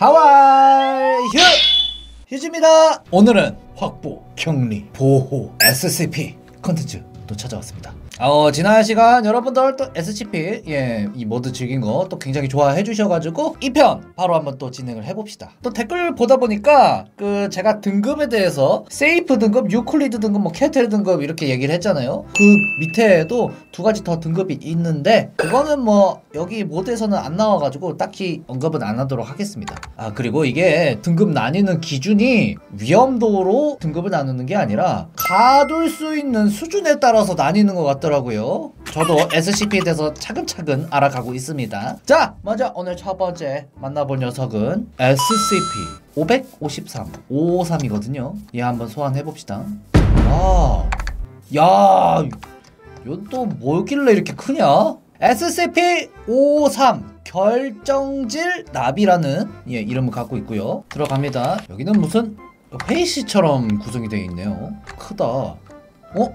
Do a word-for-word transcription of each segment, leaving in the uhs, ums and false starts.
하와이 휴! 휴즈입니다. 오늘은 확보, 격리, 보호, 에스씨피 컨텐츠 또 찾아왔습니다. 어, 지난 시간 여러분들 또 에스씨피 예, 이 모드 즐긴 거 또 굉장히 좋아해 주셔가지고 이 편 바로 한번 또 진행을 해봅시다. 또 댓글 보다 보니까 그 제가 등급에 대해서 세이프 등급, 유클리드 등급, 뭐 캐틀 등급 이렇게 얘기를 했잖아요. 그 밑에도 두 가지 더 등급이 있는데 그거는 뭐 여기 모드에서는 안 나와가지고 딱히 언급은 안 하도록 하겠습니다. 아, 그리고 이게 등급 나뉘는 기준이 위험도로 등급을 나누는 게 아니라 가둘 수 있는 수준에 따라서 나뉘는 것 같더라고요. 저도 에스씨피에 대해서 차근차근 알아가고 있습니다. 자, 먼저 오늘 첫 번째 만나볼 녀석은 에스씨피 오백오십삼, 오백오십삼이거든요. 얘 한번 소환해봅시다. 아, 야, 이건 또 뭐길래 이렇게 크냐? 에스씨피 오백오십삼 결정질 나비라는 예, 이름을 갖고 있고요. 들어갑니다. 여기는 무슨 회의실처럼 구성이 되어 있네요. 크다. 어?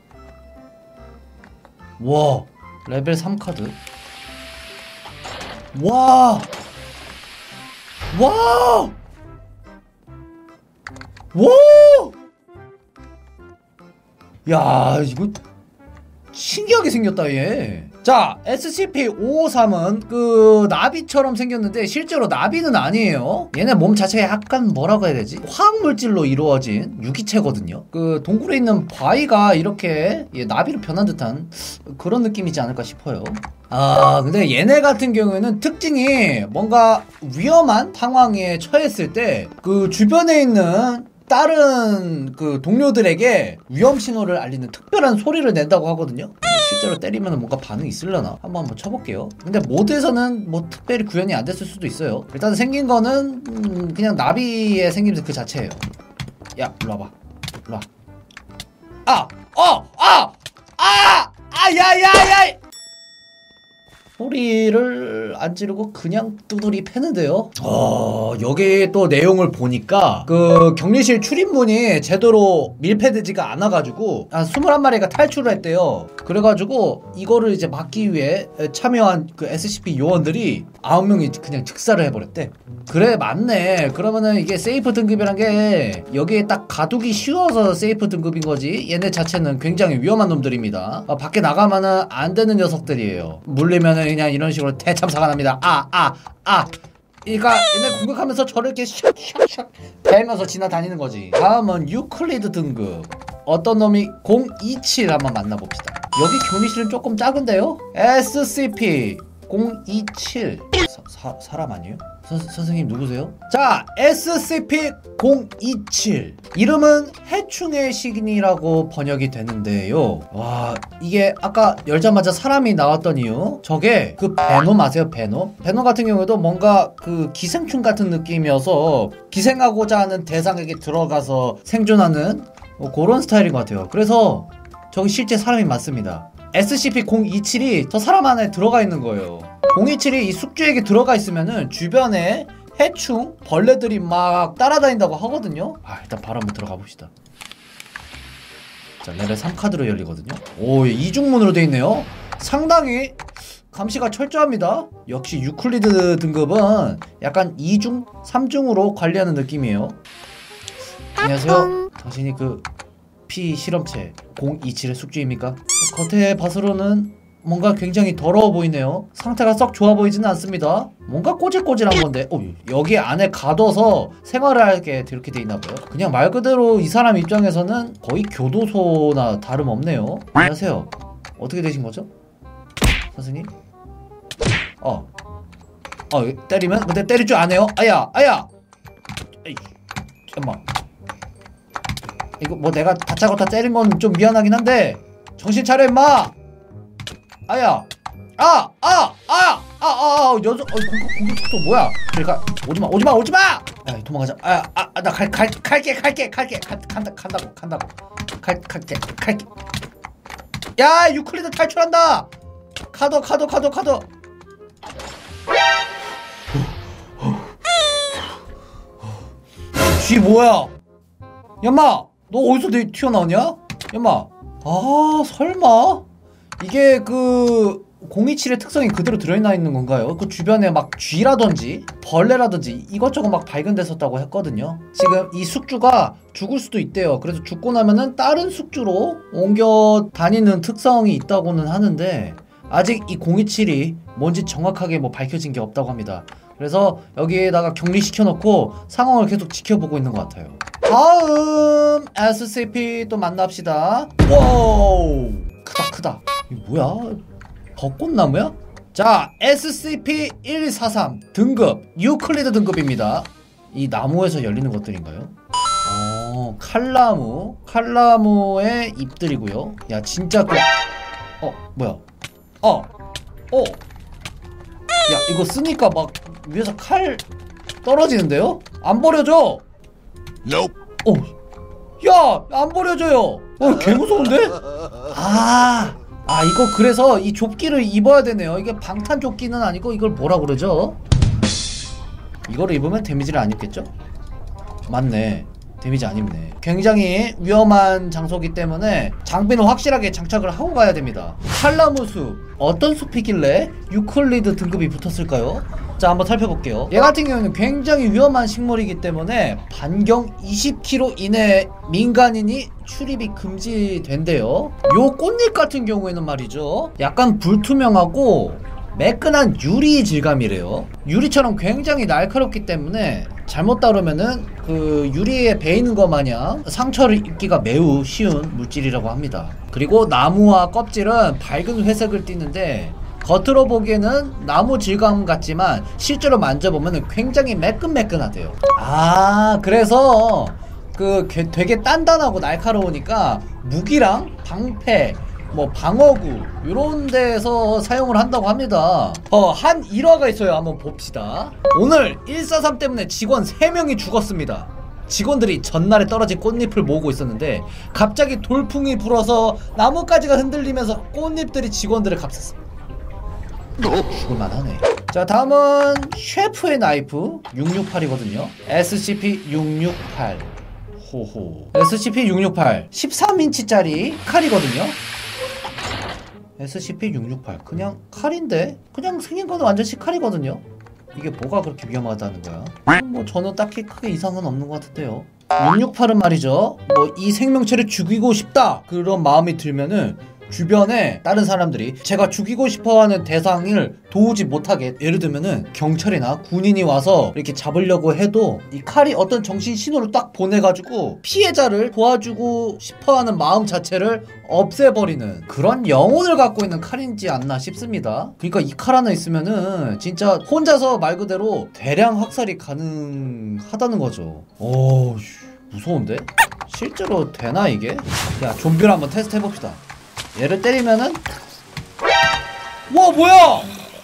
와, 레벨 삼 카드. 와, 와, 와, 야, 이거 신기하게 생겼다 얘. 자, 에스씨피 오백오십삼은 그 나비처럼 생겼는데 실제로 나비는 아니에요. 얘네 몸 자체가 약간 뭐라고 해야 되지? 화학물질로 이루어진 유기체거든요. 그 동굴에 있는 바위가 이렇게 예, 나비로 변한 듯한 그런 느낌이지 않을까 싶어요. 아, 근데 얘네 같은 경우에는 특징이 뭔가 위험한 상황에 처했을 때 그 주변에 있는 다른 그 동료들에게 위험 신호를 알리는 특별한 소리를 낸다고 하거든요. 실제로 때리면 뭔가 반응이 있으려나? 한번 한번 쳐볼게요. 근데 모드에서는 뭐 특별히 구현이 안 됐을 수도 있어요. 일단 생긴 거는 음 그냥 나비의 생김새 그 자체예요. 야, 일로 와봐. 일로 와. 아! 어! 아! 아! 아! 야! 야! 야! 소리를 안 지르고 그냥 두드리 패는데요. 어, 여기 또 내용을 보니까 그 격리실 출입문이 제대로 밀폐되지가 않아가지고 한 이십일 마리가 탈출을 했대요. 그래가지고 이거를 이제 막기 위해 참여한 그 에스씨피 요원들이 아홉 명이 그냥 즉사를 해버렸대. 그래, 맞네. 그러면은 이게 세이프 등급이란 게 여기에 딱 가두기 쉬워서 세이프 등급인 거지. 얘네 자체는 굉장히 위험한 놈들입니다. 어, 밖에 나가면은 안 되는 녀석들이에요. 물리면은 그냥 이런 식으로 대참사가 납니다. 아, 아, 아. 그러니까 얘네 공격하면서 저를 이렇게 샥샥샥 베면서 지나다니는 거지. 다음은 유클리드 등급. 어떤 놈이 공이칠 한번 만나봅시다. 여기 격리실은 조금 작은데요? 에스씨피 공이칠 사, 사, 사람 아니에요? 선, 선생님 누구세요? 자, 에스씨피 공이칠 이름은 해충의 시긴이라고 번역이 되는데요. 와, 이게 아까 열자마자 사람이 나왔던 이유, 저게 그 베놈 아세요? 베놈? 베놈 같은 경우에도 뭔가 그 기생충 같은 느낌이어서 기생하고자 하는 대상에게 들어가서 생존하는 뭐 그런 스타일인 것 같아요. 그래서 저기 실제 사람이 맞습니다. 에스씨피 공이칠이 저 사람 안에 들어가 있는 거예요. 공이칠이 이 숙주에게 들어가 있으면은 주변에 해충, 벌레들이 막 따라다닌다고 하거든요. 아, 일단 바로 한번 들어가 봅시다. 자, 레벨 삼 카드로 열리거든요. 오, 이중문으로 되어 있네요. 상당히 감시가 철저합니다. 역시 유클리드 등급은 약간 이중, 삼중으로 관리하는 느낌이에요. 안녕하세요. 당신이 그 피 실험체 공이칠의 숙주입니까? 겉에 봐서로는 뭔가 굉장히 더러워 보이네요. 상태가 썩 좋아 보이지는 않습니다. 뭔가 꼬질꼬질한 건데 어, 여기 안에 가둬서 생활을 하게 이렇게 돼 있나봐요. 그냥 말 그대로 이 사람 입장에서는 거의 교도소나 다름없네요. 안녕하세요. 어떻게 되신 거죠? 선생님? 어. 어, 때리면? 근데 때릴 줄 아네요? 아야! 아야! 에이, 잠깐만. 이거 뭐 내가 다짜고짜 때린 건 좀 미안하긴 한데 정신 차려 임마! 아야! 아! 아! 아! 아! 아! 아! 녀석! 어, 공격, 공격 속도 뭐야? 그러니까 오지마! 오지마! 오지마! 야, 도망가자. 아! 아! 아! 나 갈, 갈, 갈게! 갈게! 갈게! 간, 간다! 간다고! 간다고! 갈, 갈게! 갈게! 야! 유클리드 탈출한다! 카더! 카더! 카더! 카더! 쥐 뭐야? 야마! 너 어디서 튀어나오냐? 야마. 아, 설마? 이게 그 공이칠의 특성이 그대로 들어있나 있는 건가요? 그 주변에 막 쥐라든지 벌레라든지 이것저것 막 발견됐었다고 했거든요. 지금 이 숙주가 죽을 수도 있대요. 그래서 죽고 나면은 다른 숙주로 옮겨 다니는 특성이 있다고는 하는데 아직 이 공이칠이 뭔지 정확하게 뭐 밝혀진 게 없다고 합니다. 그래서 여기에다가 격리시켜 놓고 상황을 계속 지켜보고 있는 것 같아요. 다음 에스씨피 또 만납시다. 와우, 크다 크다. 이게 뭐야? 벚꽃나무야? 자, 에스씨피 일사삼 등급 유클리드 등급입니다. 이 나무에서 열리는 것들인가요? 어, 칼나무 칼나무의 잎들이고요. 야 진짜 그 어 뭐야? 어 어 야 이거 쓰니까 막 위에서 칼 떨어지는데요? 안 버려져! Nope. 어, 야! 안 버려져요! 어, 개 무서운데? 아, 아, 이거 그래서 이 조끼를 입어야 되네요. 이게 방탄 조끼는 아니고 이걸 뭐라 그러죠? 이거를 입으면 데미지를 안 입겠죠? 맞네. 데미지 안 입네. 굉장히 위험한 장소이기 때문에 장비는 확실하게 장착을 하고 가야 됩니다. 칼나무 숲. 어떤 숲이길래 유클리드 등급이 붙었을까요? 자, 한번 살펴볼게요. 얘 같은 경우는 굉장히 위험한 식물이기 때문에 반경 이십 킬로미터 이내 민간인이 출입이 금지된대요. 요 꽃잎 같은 경우에는 말이죠, 약간 불투명하고 매끈한 유리 질감이래요. 유리처럼 굉장히 날카롭기 때문에 잘못 다루면은 그 유리에 베이는 것 마냥 상처를 입기가 매우 쉬운 물질이라고 합니다. 그리고 나무와 껍질은 밝은 회색을 띠는데 겉으로 보기에는 나무 질감 같지만 실제로 만져보면 굉장히 매끈매끈하대요. 아, 그래서 그 되게 단단하고 날카로우니까 무기랑 방패, 뭐 방어구 이런 데서 사용을 한다고 합니다. 어, 한 일화가 있어요. 한번 봅시다. 오늘 일사삼 때문에 직원 세 명이 죽었습니다. 직원들이 전날에 떨어진 꽃잎을 모으고 있었는데 갑자기 돌풍이 불어서 나뭇가지가 흔들리면서 꽃잎들이 직원들을 감쌌습니다. 죽을만하네. 자, 다음은 셰프의 나이프 육육팔이거든요 에스씨피 육육팔. 호호. 에스씨피 육육팔 십삼 인치짜리 칼이거든요. 에스씨피 육육팔 그냥 칼인데 그냥 생긴 거는 완전히 칼이거든요. 이게 뭐가 그렇게 위험하다는 거야? 뭐 저는 딱히 크게 이상은 없는 것 같은데요. 육육팔은 말이죠, 뭐 이 생명체를 죽이고 싶다 그런 마음이 들면은 주변에 다른 사람들이 제가 죽이고 싶어하는 대상을 도우지 못하게, 예를 들면은 경찰이나 군인이 와서 이렇게 잡으려고 해도 이 칼이 어떤 정신 신호를 딱 보내가지고 피해자를 도와주고 싶어하는 마음 자체를 없애버리는 그런 영혼을 갖고 있는 칼이지 않나 싶습니다. 그러니까 이 칼 하나 있으면은 진짜 혼자서 말 그대로 대량 학살이 가능하다는 거죠. 오, 무서운데? 실제로 되나 이게? 야, 좀비를 한번 테스트 해봅시다. 얘를 때리면은, 와 뭐야,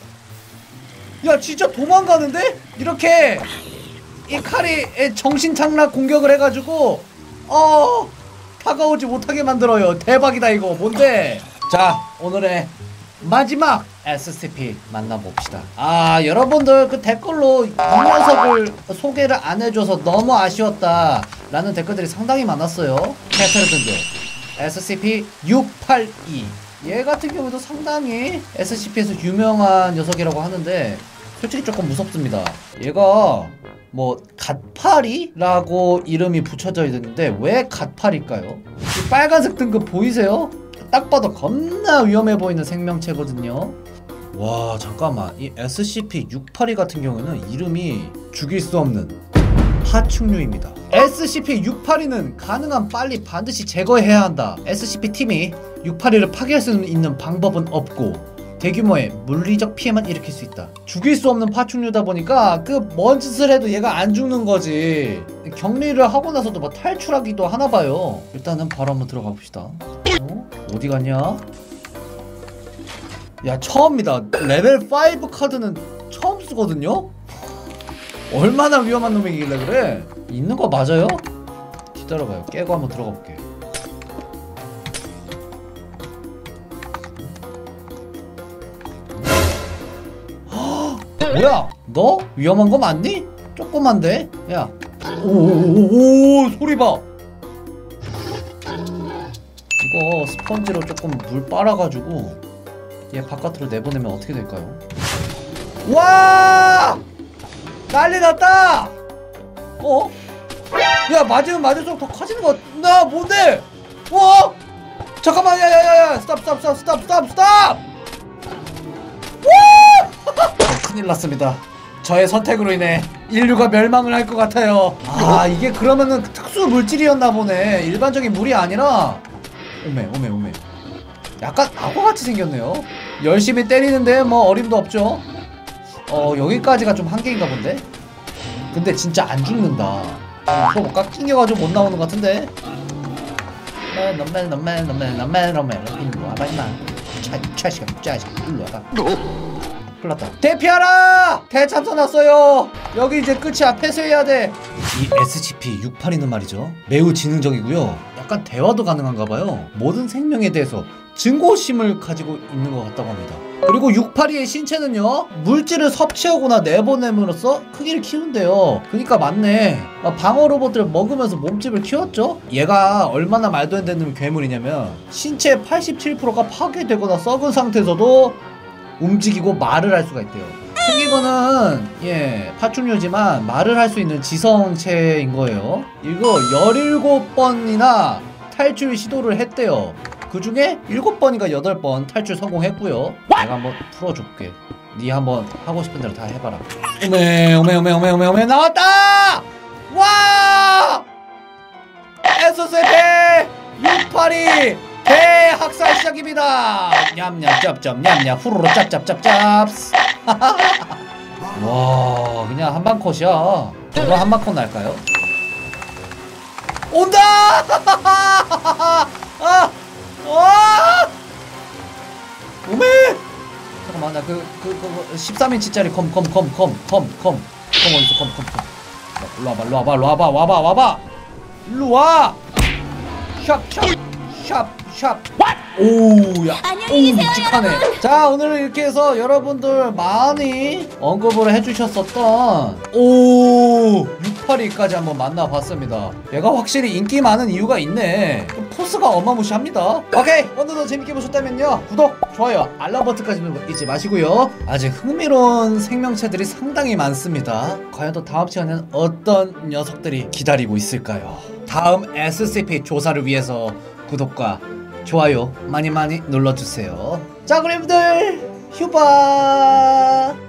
야 진짜 도망가는데? 이렇게 이 칼이 정신착락 공격을 해가지고 어 다가오지 못하게 만들어요. 대박이다 이거. 뭔데? 자, 오늘의 마지막 에스씨피 만나봅시다. 아, 여러분들 그 댓글로 이 녀석을 소개를 안 해줘서 너무 아쉬웠다 라는 댓글들이 상당히 많았어요. 캐터르 등급 에스씨피 육팔이. 얘 같은 경우도 상당히 에스씨피에서 유명한 녀석이라고 하는데 솔직히 조금 무섭습니다. 얘가 뭐 갓파리라고 이름이 붙여져 있는데 왜 갓파리일까요? 이 빨간색 등급 보이세요? 딱 봐도 겁나 위험해 보이는 생명체거든요. 와, 잠깐만, 이 에스씨피 육팔이 같은 경우는 이름이 죽일 수 없는 파충류입니다. 에스씨피 육팔이는 가능한 빨리 반드시 제거해야 한다. 에스씨피 팀이 육팔이를 파괴할 수 있는 방법은 없고 대규모의 물리적 피해만 일으킬 수 있다. 죽일 수 없는 파충류다 보니까 그 뭔 짓을 해도 얘가 안 죽는 거지. 격리를 하고 나서도 뭐 탈출하기도 하나봐요. 일단은 바로 한번 들어가 봅시다. 어? 어디 갔냐? 야, 처음이다. 레벨 오 카드는 처음 쓰거든요? 얼마나 위험한 놈이길래 그래? 있는 거 맞아요? 기다려봐요. 깨고 한번 들어가 볼게. 뭐야? 너 위험한 거 맞니? 조그만데? 야, 오오오오 소리 봐. 이거 스펀지로 조금 물 빨아가지고 얘 바깥으로 내보내면 어떻게 될까요? 와! 난리 났다! 어? 야, 맞으면 맞을수록 더 커지는 거, 나 뭔데? 와! 잠깐만, 야, 야, 야, 야, 스탑, 스탑, 스탑, 스탑, 스탑, 스탑! 와! 큰일 났습니다. 저의 선택으로 인해 인류가 멸망을 할 것 같아요. 아, 이게 그러면은 특수 물질이었나 보네. 일반적인 물이 아니라. 오메, 오메, 오메. 약간 악어같이 생겼네요. 열심히 때리는데 뭐 어림도 없죠. 어, 여기까지가 좀 한계인가 본데? 근데 진짜 안 죽는다. 풀어볼까? 낑겨가지고 못 나오는 것 같은데? 넌맨 넌맨 넌맨 넌맨 넌맨 일로 와봐 임마. 차시가 짜식 일로 와봐. 큰일났다. 대피하라! 대참사 났어요. 여기 이제 끝이야. 폐쇄해야 돼. 이 에스지피 육십팔이는 말이죠, 매우 지능적이고요, 약간 대화도 가능한가봐요. 모든 생명에 대해서 증오심을 가지고 있는 것 같다고 합니다. 그리고 육십팔이의 신체는요, 물질을 섭취하거나 내보냄으로써 크기를 키운대요. 그니까 맞네. 방어 로봇을 먹으면서 몸집을 키웠죠? 얘가 얼마나 말도 안 되는 괴물이냐면 신체의 팔십칠 퍼센트가 파괴되거나 썩은 상태에서도 움직이고 말을 할 수가 있대요. 생긴 거는 예 파충류지만 말을 할 수 있는 지성체인 거예요. 이거 열일곱 번이나 탈출 시도를 했대요. 그 중에 일곱 번인가 여덟 번 탈출 성공했고요. 내가 한번 풀어줄게. 니 한번 하고 싶은 대로 다 해봐라. 오메 오메 오메 오메 오메 오메 나왔다! 와! 에스지피 육십팔이 대학살 시작입니다. 냠냠 짭짭 냠냠 후루루 짭짭짭짭. 와, 그냥 한방 컷이야. 저거 한방 컷 날까요? 온다! 아! 아! 오메! 잠깐만, 나 그, 그, 그, 십삼 인치짜리 컴, 컴, 컴, 컴, 컴, 컴, 컴 어딨어, 컴, 컴, 컴. 일로 와봐, 일로 와봐, 일로 와봐, 와봐, 와봐! 일로 와! 샵, 샵, 샵, 샵. 오, 야, 오, 묵직하네. 자, 오늘 이렇게 해서 여러분들 많이 언급을 해주셨었던 오, 육십팔이까지 한번 만나봤습니다. 얘가 확실히 인기 많은 이유가 있네. 포스가 어마무시합니다. 오케이, 오늘도 재밌게 보셨다면요, 구독, 좋아요, 알람 버튼까지 잊지 마시고요. 아직 흥미로운 생명체들이 상당히 많습니다. 과연 또 다음 시간에는 어떤 녀석들이 기다리고 있을까요? 다음 에스지피 조사를 위해서 구독과 좋아요 많이 많이 눌러주세요. 자, 그럼 여러분들 휴바.